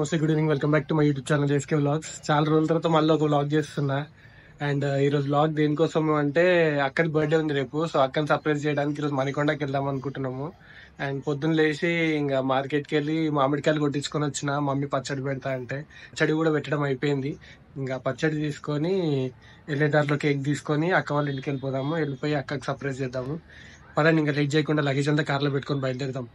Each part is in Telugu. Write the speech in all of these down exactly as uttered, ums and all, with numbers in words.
నమస్తే, good evening, welcome back to my YouTube channel JSK vlogs. చాలా రోజుల తర్వాత మళ్ళీ ఒక వ్లాగ్ చేస్తున్నా. అండ్ ఈరోజు వ్లాగ్ దేనికోసం అంటే అక్కడి బర్త్డే ఉంది రేపు. సో అక్కని సర్ప్రైజ్ చేయడానికి ఈరోజు మణికొండకి వెళ్దాం అనుకుంటున్నాము. అండ్ పొద్దున్న లేచి ఇంకా మార్కెట్కి వెళ్ళి మామిడికాయలు కొట్టించుకొని వచ్చిన. మమ్మీ పచ్చడి పెడతా అంటే పచ్చడి కూడా పెట్టడం అయిపోయింది. ఇంకా పచ్చడి తీసుకొని వెళ్ళే దాంట్లో కేక్ తీసుకొని అక్క వాళ్ళ ఇంటికి వెళ్ళిపోదాము. వెళ్ళిపోయి అక్కకి సర్ప్రైజ్ చేద్దాము. పదండి, ఇంకా లేట్ చేయకుండా లగేజ్ అంతా కార్లో పెట్టుకొని బయలుదేరుదాం.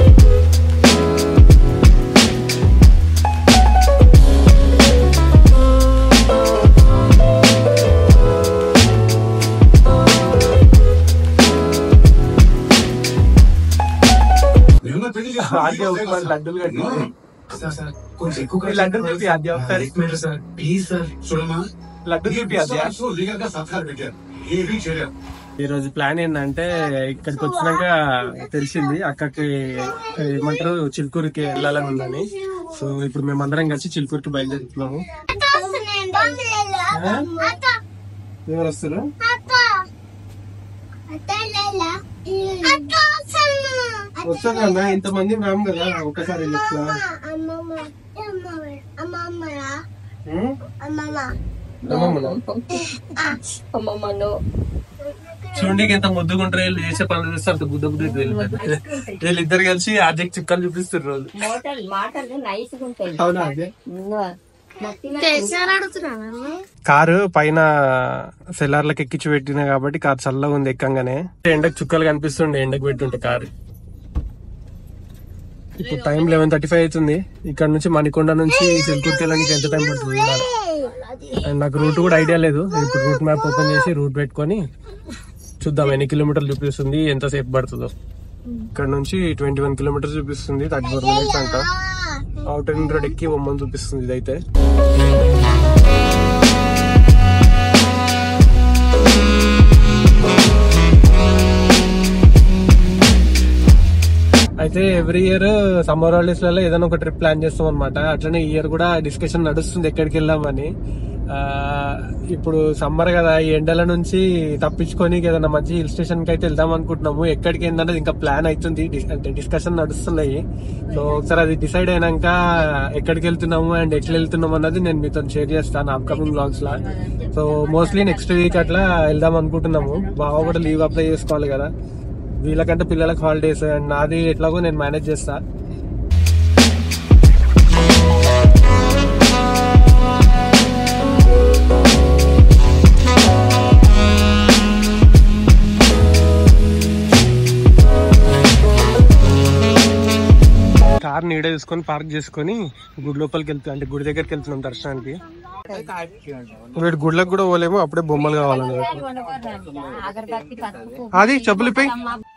లడ్డూలు కట్టి లడ్డూలు చూపి అది ఒకసారి లడ్డు చూపి అది. ఈ రోజు ప్లాన్ ఏంటంటే ఇక్కడికి వచ్చినాక తెలిసింది అక్కకి ఏమంటారు చిలుకూరుకి వెళ్ళాలని ఉందని. సో ఇప్పుడు మేమందరం కలిసి చిలుకూరుకి బయలుదేరుతున్నాము. ఎవరు వస్తారు? వస్తానన్నా, ఇంతమంది రాము కదా ఒకసారి. చూడండి ఎంత ముద్దుకుంటారు వీళ్ళు, చేసే పనులు చూస్తే అంత బుద్ధ బుద్ధి. వీళ్ళు ఇద్దరు కలిసి ఆర్జెక్ట్ చుక్కలు చూపిస్తారు రోజు. అవునా? అదే కారు పైన సెల్లార్లకు ఎక్కించి పెట్టినా కాబట్టి కారు చల్లగా ఉంది. ఎక్కంగానే ఎండకు చుక్కలు కనిపిస్తుండే, ఎండకు పెట్టుంటే కారు. ఇప్పుడు టైం లెవెన్ థర్టీ ఫైవ్ అవుతుంది. ఇక్కడ నుంచి మణికొండ నుంచి చిలుకూరుకి వెళ్ళడానికి ఎంత టైం పడుతుంది? అండ్ నాకు రూట్ కూడా ఐడియా లేదు. ఇప్పుడు రూట్ మ్యాప్ ఓపెన్ చేసి రూట్ పెట్టుకొని చూద్దాం ఎన్ని కిలోమీటర్లు చూపిస్తుంది, ఎంతసేపు పడుతుందో. ఇక్కడ నుంచి ట్వంటీ వన్ కిలోమీటర్స్ చూపిస్తుంది, థర్టీ ఫోర్ మినిట్స్ అంట. అవుటర్ రింగ్ రోడ్ ఎక్కి బొమ్మని చూపిస్తుంది ఇదైతే. అయితే ఎవ్రీ ఇయర్ సమ్మర్ హాలిడేస్ లలో ఏదైనా ఒక ట్రిప్ ప్లాన్ చేస్తాం అనమాట. అట్లనే ఈ ఇయర్ కూడా డిస్కషన్ నడుస్తుంది ఎక్కడికి వెళ్దామని. ఆ ఇప్పుడు సమ్మర్ కదా, ఈ ఎండల నుంచి తప్పించుకొని ఏదైనా మంచి హిల్ స్టేషన్ కి అయితే వెళ్దాం అనుకుంటున్నాము. ఎక్కడికి ఏంటన్నది ఇంకా ప్లాన్ అవుతుంది, అంటే డిస్కషన్ నడుస్తున్నాయి. సో ఒకసారి అది డిసైడ్ అయినాక ఎక్కడికి వెళ్తున్నాము అండ్ ఎట్లా వెళ్తున్నాము అన్నది నేను మీతో షేర్ చేస్తాను అప్కమింగ్ వ్లాగ్స్ లా. సో మోస్ట్లీ నెక్స్ట్ వీక్ అట్లా వెళ్దాం అనుకుంటున్నాము. బాగా కూడా లీవ్ అప్లై చేసుకోవాలి కదా, వీళ్ళకంటే పిల్లలకు హాలిడేస్. అండ్ నాది ఎట్లాగో నేను మేనేజ్ చేస్తా. కార్ నీడ తీసుకొని పార్క్ చేసుకొని గుడి లోపలికి వెళ్తాం, అంటే గుడి దగ్గరికి వెళ్తున్నాం దర్శనానికి. వీటి గుడ్లకు కూడా పోలేము, అప్పుడే బొమ్మలు కావాలని. అది చెప్పులిపోయి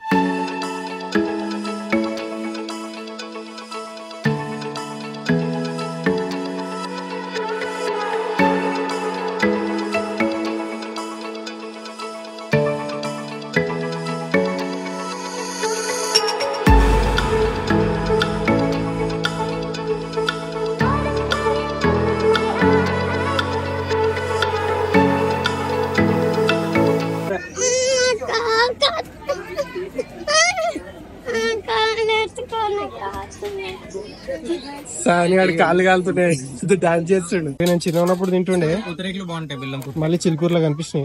సానిగాడి కాళ్ళు కాలుతున్నాయి, డాన్స్ చేస్తుండే. నేను చిన్న ఉన్నప్పుడు తింటుండే, మళ్ళీ చిలుకూరులో కనిపిస్తున్నాయి.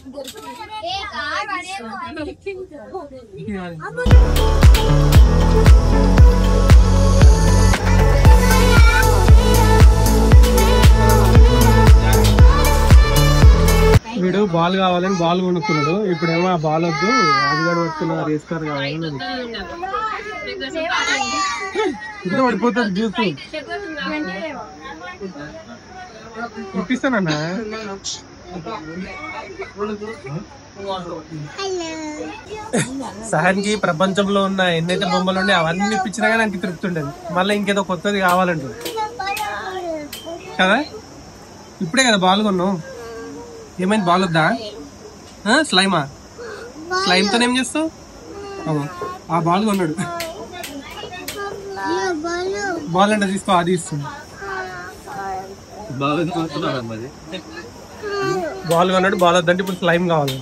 వీడు బాల్ కావాలని బాల్ కొనుక్కున్నాడు. ఇప్పుడేమో ఆ బాల్ వద్దు, అది కూడా పట్టుకున్నా రేస్ కార్ కావాలని. ఇంకా పడిపోతుంది జ్యూస్ ఇప్పిస్తానన్నా. సహన్ కి ప్రపంచంలో ఉన్న ఎన్నైతే బొమ్మలు ఉండే అవన్నీ ఇప్పించినా కానీ నాకు తృప్తి ఉండదు. మళ్ళీ ఇంకేదో కొత్తది కావాలంటుంది కదా. ఇప్పుడే కదా బాల్ కొన్నాం, ఏమైంది? బాల్ వద్దా? స్లైమా? స్లైమ్ తో ఏం చేస్తావు? ఆ బాల్ కొన్నాడు. బాల్ అంటే తీసుకో, అది ఇస్తుంది. బాల్ కొన్నాడు, బాల్ వద్దంటే ఇప్పుడు స్లైమ్ కావాలి.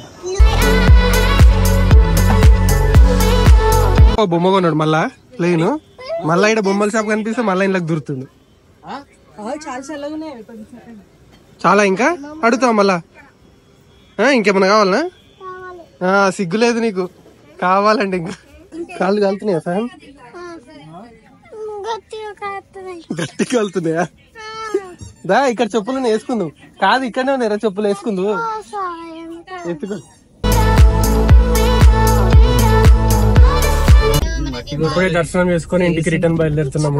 బొమ్మ కొన్నాడు మళ్ళా ప్లేన్. మళ్ళా ఇక్కడ బొమ్మల షాప్ కనిపిస్తే మళ్ళా ఇంట్లోకి దూరుతుండు. చాలా ఇంకా అడుగుతాం మళ్ళా ఇంకేమన్నా కావాలనా? సిగ్గు లేదు నీకు, కావాలండి ఇంకా. కాళ్ళు కాలుతున్నాయా ఫ్యాన్? గట్టి కాలుతున్నాయా? దా ఇక్కడ చెప్పులు వేసుకుందు. కాదు ఇక్కడనే ఉన్నారా చెప్పులు వేసుకుందు. ఎత్తుకో. ఇప్పుడే దర్శనం చేసుకుని ఇంటికి రిటర్న్ బయలుదేరుతున్నాము.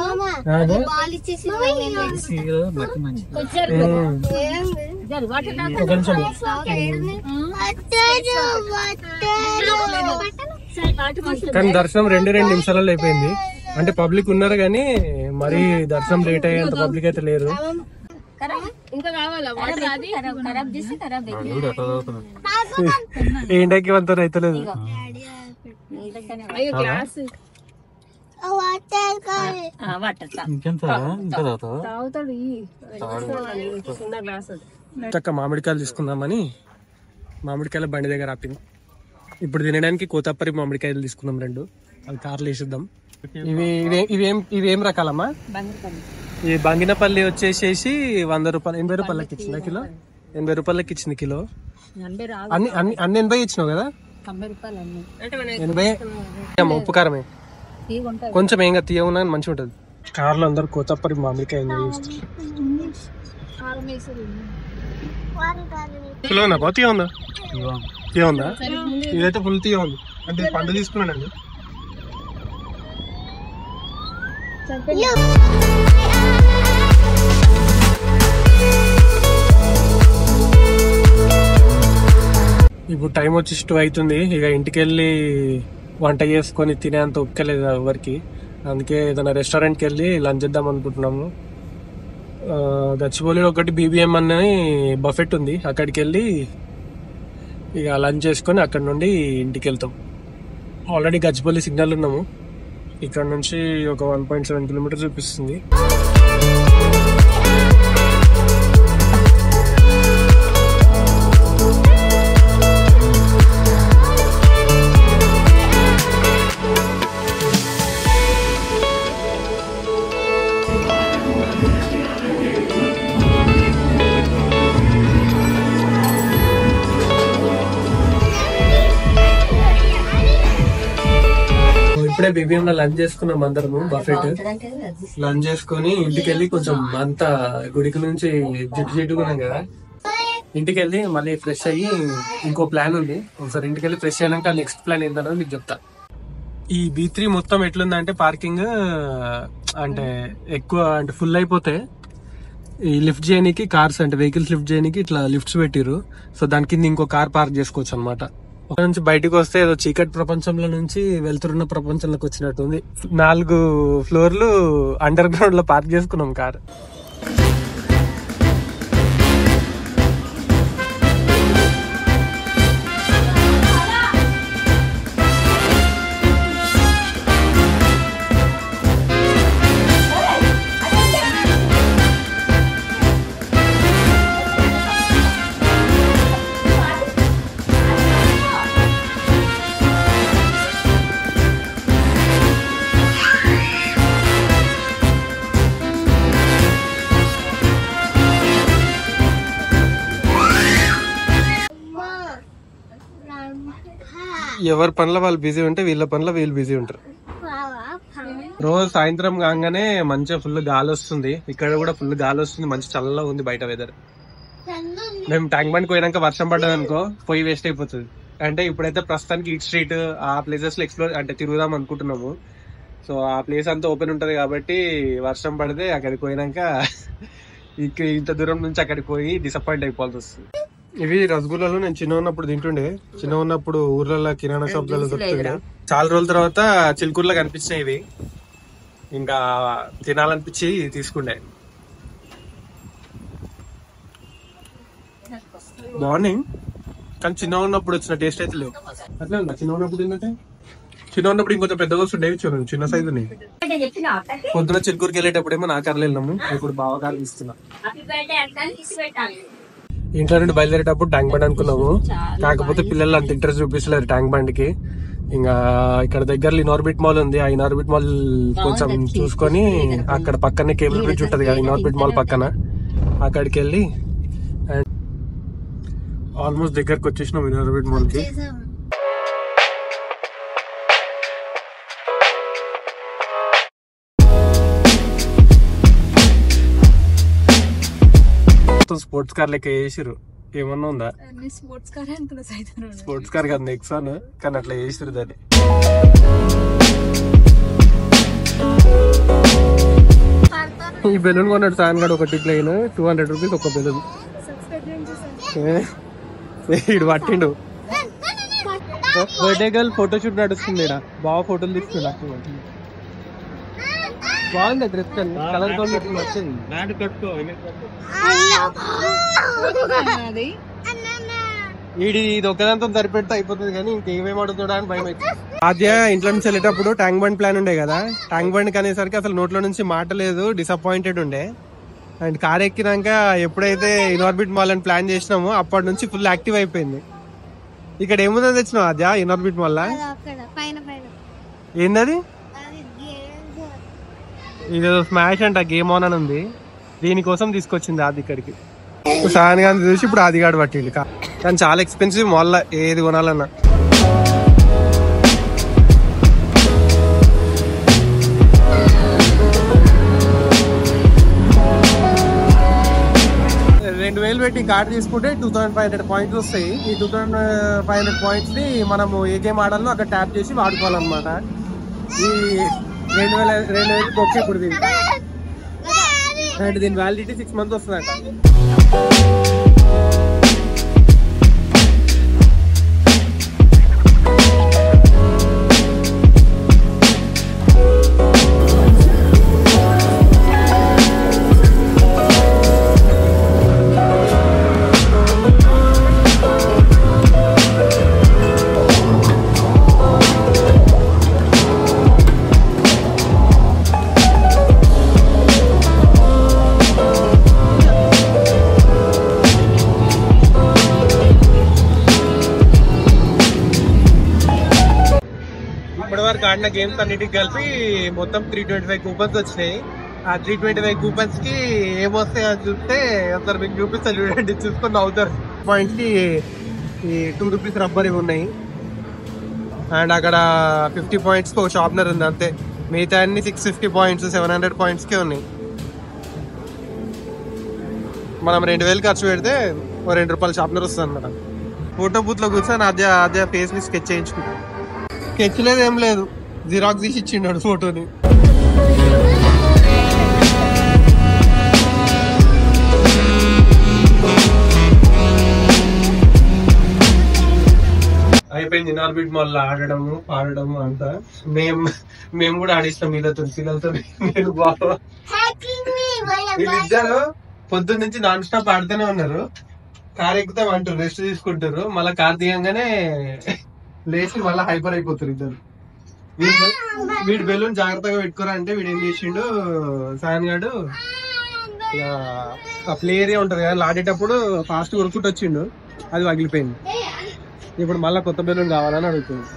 కానీ దర్శనం రెండు రెండు నిమిషాలలో అయిపోయింది. అంటే పబ్లిక్ ఉన్నారు కానీ మరి దర్శనం లేట్ అయ్యేంత పబ్లిక్ అయితే లేరు. ఏంటకి అంత రైతులేదు. చక్క మామిడికాయలు తీసుకుందామని మామిడికాయల బండి దగ్గర ఆపింది. ఇప్పుడు తినడానికి కోతప్పరి మామిడికాయలు తీసుకున్నాం రెండు. అవి కార్లు వేసిద్దాం. ఇవి ఇవేం ఇవేం రకాలమ్మా? ఈ బంగినపల్లి వచ్చేసేసి వంద రూపాయలు ఎనభై రూపాయలకి ఇచ్చింది కిలో. ఎనభై రూపాయలకి ఇచ్చింది కిలో. అన్ని అన్ని అన్ని ఎనభై ఇచ్చినావు కదా? ఎనభై. ఉప్పు కారమే కొంచెం ఏంగా తీయవునా మంచిగా ఉంటుంది. కార్లో అందరు కోతప్పరి మామిడికాయ ఎంజాయ్ చేస్తారు. కిలో ఉందా? బాగా తీయ ఉందా? తీయ ఉందా? ఇదైతే ఫుల్ తీయ ఉంది. అంటే పండు తీసుకున్నానండి. ఇప్పుడు టైం వచ్చి టూ అవుతుంది. ఇక ఇంటికి వెళ్ళి వంట చేసుకొని తినేంత ఒక్కలేదు ఎవరికి. అందుకే ఏదైనా రెస్టారెంట్కి వెళ్ళి లంచ్ చేద్దాం అనుకుంటున్నాము. గచ్చిబౌలిలో ఒకటి బీబీఎం అని బఫెట్ ఉంది, అక్కడికి వెళ్ళి ఇక లంచ్ చేసుకొని అక్కడ నుండి ఇంటికి వెళ్తాం. ఆల్రెడీ గచ్చిబౌలి సిగ్నల్ ఉన్నాము. ఇక్కడ నుంచి ఒక వన్ పాయింట్ సెవెన్ కిలోమీటర్ చూపిస్తుంది. ఇప్పుడే బీబీఎం లో లంచ్ చేసుకున్నాం అందరము. బఫెట్ లంచ్ చేసుకుని ఇంటికి వెళ్ళి కొంచెం అంతా గుడికి నుంచి జిడ్డు జిడ్డుకున్నాం కదా, ఇంటికి వెళ్ళి మళ్ళీ ఫ్రెష్ అయ్యి ఇంకో ప్లాన్ ఉంది. ఒకసారి ఇంటికి వెళ్ళి ఫ్రెష్ అయినాక నెక్స్ట్ ప్లాన్ ఏంటన్నది మీకు చెప్తా. ఈ బీ త్రీ మొత్తం ఎట్లుందంటే పార్కింగ్ అంటే ఎక్కువ అంటే ఫుల్ అయిపోతే ఈ లిఫ్ట్ చేయడానికి కార్స్ అంటే వెహికల్స్ లిఫ్ట్ చేయడానికి ఇట్లా లిఫ్ట్స్ పెట్టిరు. సో దాని కింద ఇంకో కార్ పార్క్ చేసుకోవచ్చు అనమాట. ఒక నుంచి బయటకు వస్తే ఏదో చీకటి ప్రపంచంలో నుంచి వెళ్తున్న ప్రపంచంలోకి వచ్చినట్టుంది. నాలుగు ఫ్లోర్లు అండర్ గ్రౌండ్ లో పార్క్ చేసుకున్నాం కార్. ఎవరి పనుల వాళ్ళు బిజీ ఉంటే వీళ్ళ పనుల వీళ్ళు బిజీ ఉంటారు. రోజు సాయంత్రం కాగానే మంచిగా ఫుల్ గాలి వస్తుంది. ఇక్కడ కూడా ఫుల్ గాలి వస్తుంది, మంచి చల్లగా ఉంది బయట వెదర్. మేము ట్యాంక్ బండ్ పోయినాక వర్షం పడ్డది అనుకో పోయి వేస్ట్ అయిపోతుంది. అంటే ఇప్పుడైతే ప్రస్తుతానికి ఈట్ స్ట్రీట్ ఆ ప్లేసెస్ లో ఎక్స్ప్లోర్ అంటే తిరుగుదాం అనుకుంటున్నాము. సో ఆ ప్లేస్ అంతా ఓపెన్ ఉంటది కాబట్టి వర్షం పడితే అక్కడికి పోయినాక ఇంత దూరం నుంచి అక్కడికి పోయి డిసప్పాయింట్ అయిపోవాల్సి వస్తుంది. ఇవి రసగుల్లాలు నేను చిన్న ఉన్నప్పుడు తింటుండే. చిన్న ఉన్నప్పుడు ఊర్లలో కిరాణా షాప్లలో దొరుకుతుండే. చాలా రోజుల తర్వాత చిలుకూరులో కనిపించినాయి ఇవి. ఇంకా తినాలనిపించి తీసుకుండే. బాగున్నాయి కానీ చిన్న ఉన్నప్పుడు వచ్చిన టేస్ట్ అయితే లేవు. అట్లా ఉందా చిన్న ఉన్నప్పుడు ఏంటంటే? చిన్న ఉన్నప్పుడు ఇంకొంచెం పెద్దగా వస్తుండేవి, చూడండి చిన్న సైజు ఉన్నాయి. పొద్దున చిలుకూరుకి వెళ్ళేటప్పుడు ఏమో నా కార్లు వెళ్ళినాము, ఇప్పుడు బావ కార్లు ఇస్తున్నా. ఇంట్లో నుండి బయలుదేరేటప్పుడు ట్యాంక్ బండ్ అనుకున్నాము, కాకపోతే పిల్లలు అంత ఇంట్రెస్ట్ చూపిస్తలేరు ట్యాంక్ బండ్ కి. ఇంకా ఇక్కడ దగ్గరలో ఇనార్బిట్ మాల్ ఉంది. ఆ ఇనార్బిట్ మాల్ కొంచెం చూసుకొని అక్కడ పక్కనే కేబుల్ బ్రిడ్జ్ ఉంటది కదా ఇనార్బిట్ మాల్ పక్కన, అక్కడికి వెళ్ళి అండ్ ఆల్మోస్ట్ దగ్గరకు వచ్చేసినాం ఇనార్బిట్ మాల్ కి. స్పోర్ట్స్ కార్ లెక్క చేసిరు, ఏమన్నా ఉందా? స్పోర్ట్స్ కార్ స్పోర్ట్స్ కార్ కదా నెక్సాన్, కానీ అట్లా చేసిరు దాన్ని. ఈ బెలూన్ కొన్నాడు సాయన్ గడు, ఒకటి ప్లేన్ టూ హండ్రెడ్ రూపీస్ ఒక బెలూన్. ఇడు పట్టిండు. బర్త్డే గర్ల్ ఫోటో షూట్ నడుస్తుంది ఇక్కడ, బాగా ఫోటోలు తీస్తుంది. బాగుంది డ్రెస్, కలర్ కాంబినేషన్ వచ్చింది. వీడి ఇది ఒకదాంతో సరిపెడితే అయిపోతుంది, కానీ ఇంకేమేమి అడుగుతాడా అని భయం అవుతుంది. ఆద్య ఇంట్లో నుంచి వెళ్ళేటప్పుడు ట్యాంక్ బండ్ ప్లాన్ ఉండే కదా, ట్యాంక్ బండ్ అనేసరికి అసలు నోట్లో నుంచి మాట లేదు, డిసప్పాయింటెడ్ ఉండే. అండ్ కార్ ఎక్కినాక ఎప్పుడైతే ఇనార్బిట్ మాల్ అని ప్లాన్ చేసినామో అప్పటి నుంచి ఫుల్ యాక్టివ్ అయిపోయింది. ఇక్కడ ఏముందని తెచ్చినావు ఆద్య ఇనార్బిట్ మాల్? ఏందది? ఇదేదో స్మాష్ అంట, గేమ్ ఆన్ అని ఉంది, దీనికోసం తీసుకొచ్చింది ఆది ఇక్కడికి. సాయన్ గాని చూసి ఇప్పుడు ఆదిగాడు పట్టిండు. కానీ చాలా ఎక్స్పెన్సివ్ మాల్, ఏది కొనాలన్నా. రెండు వేలు పెట్టి కార్డు తీసుకుంటే two thousand five hundred points వస్తాయి. ఈ two thousand five hundred points ని మనము ఏ గేమ్ ఆడాలో అక్కడ ట్యాప్ చేసి వాడుకోవాలన్నమాట. ఈ రెండు వేల రెండు వేలు బొక్కే ఇప్పుడు దీనికి, అండ్ దీని వ్యాలిడిటీ సిక్స్ మంత్స్ వస్తుందంట. వరకు ఆడిన గేమ్స్ అన్నిటికి కలిపి మొత్తం త్రీ ట్వంటీ ఫైవ్ కూపన్స్ వచ్చినాయి. ఆ త్రీ ట్వంటీ ఫైవ్ కూపన్స్ కి ఏమొస్తాయి అని చూస్తే ఒకసారి మీకు చూపిస్తారు, చూడండి, చూసుకొని అవుతారు. పాయింట్స్ కి ఈ టూ రూపీస్ రబ్బర్ ఇవి ఉన్నాయి. అండ్ అక్కడ ఫిఫ్టీ పాయింట్స్ కి ఒక షార్ప్నర్ ఉంది అంతే, మిగతా అన్ని six fifty points seven hundred points కే ఉన్నాయి. మనం రెండు వేలు ఖర్చు పెడితే ఓ రెండు రూపాయల షార్ప్నర్ వస్తుంది అనమాట. ఫోటో బూత్ లో కూర్చొని అదే అదే ఫేస్ ని స్కెచ్ చేయించుకుంటాం. స్కెచ్ లేదు ఏం లేదు, జిరాక్స్ తీసి ఇచ్చిండాడు ఫోటోని. అయిపోయింది ఇనార్బిట్ మాల్ ఆడడము పాడడము అంతా. మేము మేము కూడా ఆడిస్తాం వీళ్ళతో పిల్లలతో. నేను బాగా వీళ్ళిద్దరు పొద్దున్న నుంచి నాన్ స్టాప్ ఆడుతూనే ఉన్నారు. కార్ ఎక్కుతాం అంటారు, రెస్ట్ తీసుకుంటారు, మళ్ళీ కార్ తీయంగానే లేచి మళ్ళీ హైపర్ అయిపోతారు ఇద్దరు. వీడి బెలూన్ జాగ్రత్తగా పెట్టుకోరా అంటే వీడు ఏం చేసిండు, సాయన్ గాడు ఆ ప్లే ఏరియా ఉంటది కదా ఆడేటప్పుడు ఫాస్ట్ కొనుక్కుంటూ వచ్చిండు, అది పగిలిపోయింది. ఇప్పుడు మళ్ళీ కొత్త బెలూన్ కావాలని అడుగుతుంది.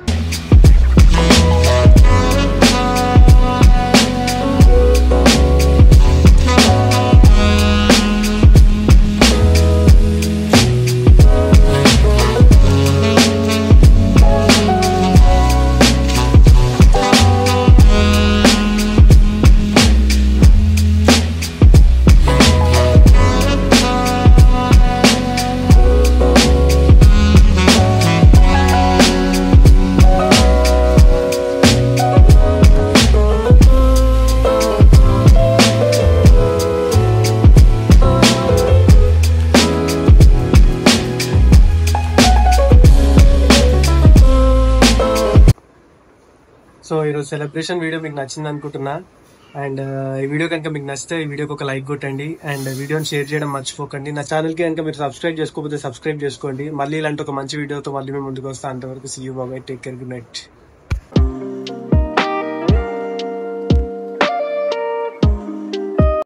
సో ఈరోజు సెలబ్రేషన్ వీడియో మీకు నచ్చింది అనుకుంటున్నా. అండ్ ఈ వీడియో కనుక మీకు నచ్చితే ఈ వీడియోకి ఒక లైక్ కొట్టండి అండ్ వీడియోని షేర్ చేయడం మర్చిపోకండి. నా ఛానల్కి కనుక మీరు సబ్స్క్రైబ్ చేసుకోకపోతే సబ్స్క్రైబ్ చేసుకోండి. మళ్ళీ ఇలాంటి ఒక మంచి వీడియోతో మళ్ళీ మేము ముందుకు వస్తాం. అంతవరకు see you bye, take care, good night.